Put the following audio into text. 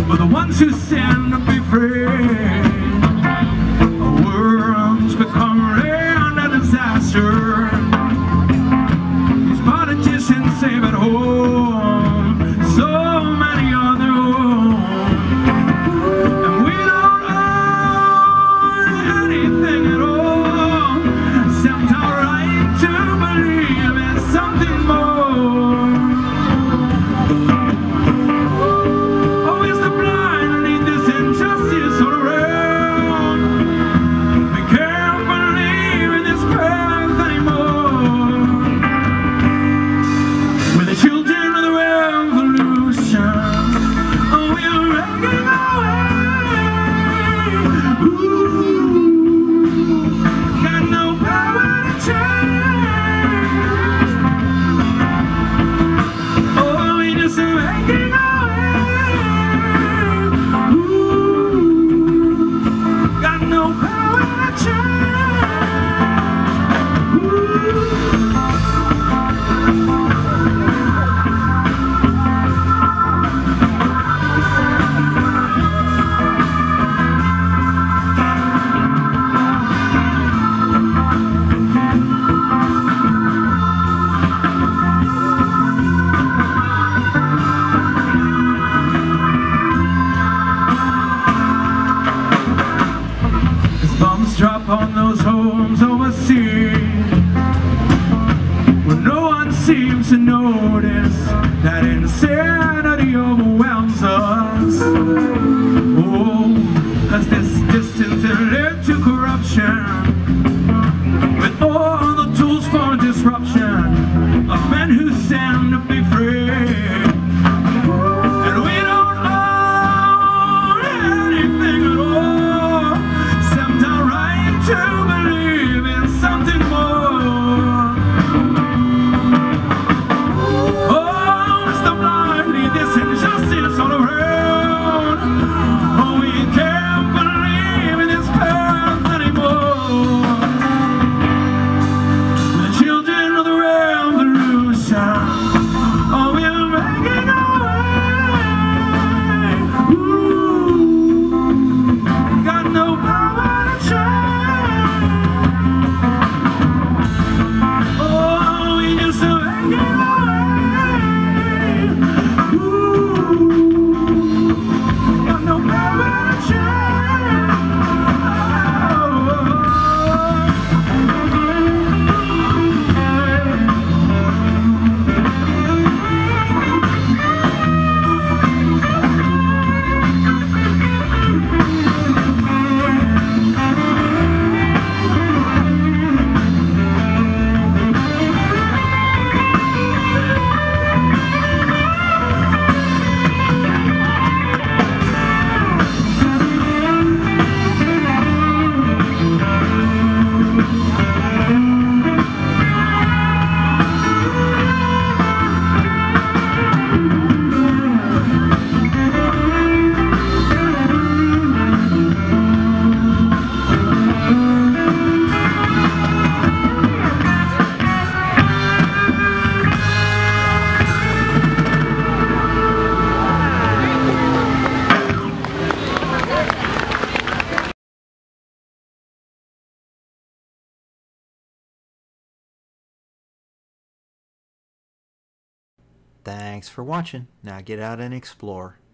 for the ones who stand to be free. Worms become rare under disaster. These politicians save at home, so many on their own, and we don't own anything at all except our right to believe in something more. Oh, it's the blind who need this injustice all around. We can't believe in this path anymore. We're the children of the revolution. Oh, we're making our way. Ooh, got no power to change. Oh, we just making our way. Ooh, got no power to change. Ooh. Bombs drop on those homes overseas, where no one seems to notice that insanity overwhelms us. Oh, has this distance led to corruption, with all the tools for disruption of men who stand to be free. And we don't own anything at all except our right to believe in something more. Oh, it's the blindly this injustice all around. Oh, we can't believe in this path anymore. The children of the revolution. Oh, we're making our way. Ooh, got no power to change. Oh, we just making our way. Ooh, got no power to change. Thanks for watching. Now get out and explore.